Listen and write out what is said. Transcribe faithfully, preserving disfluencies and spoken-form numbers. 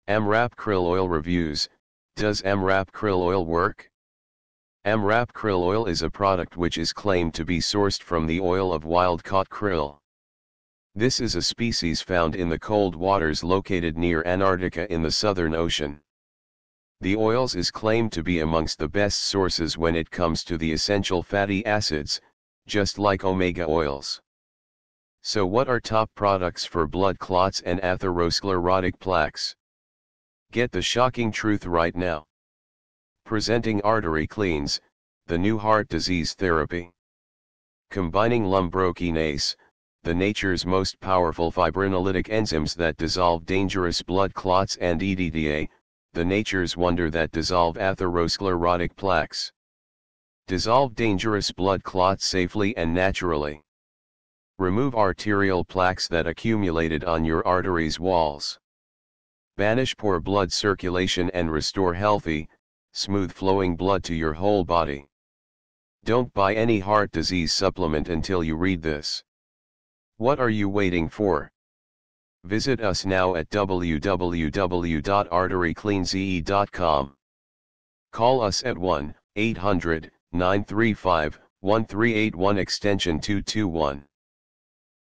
AMRAP Krill Oil Reviews. Does AMRAP Krill Oil work? AMRAP Krill Oil is a product which is claimed to be sourced from the oil of wild-caught krill. This is a species found in the cold waters located near Antarctica in the Southern Ocean. The oils is claimed to be amongst the best sources when it comes to the essential fatty acids, just like omega oils. So what are top products for blood clots and atherosclerotic plaques? Get the shocking truth right now. Presenting ArteryCleanze, the new heart disease therapy. Combining Lumbrokinase, the nature's most powerful fibrinolytic enzymes that dissolve dangerous blood clots, and E D T A, the nature's wonder that dissolve atherosclerotic plaques. Dissolve dangerous blood clots safely and naturally. Remove arterial plaques that accumulated on your arteries walls. Banish poor blood circulation and restore healthy, smooth flowing blood to your whole body. Don't buy any heart disease supplement until you read this. What are you waiting for? Visit us now at w w w dot artery cleanze dot com. Call us at one eight hundred, nine three five, one three eight one extension two two one.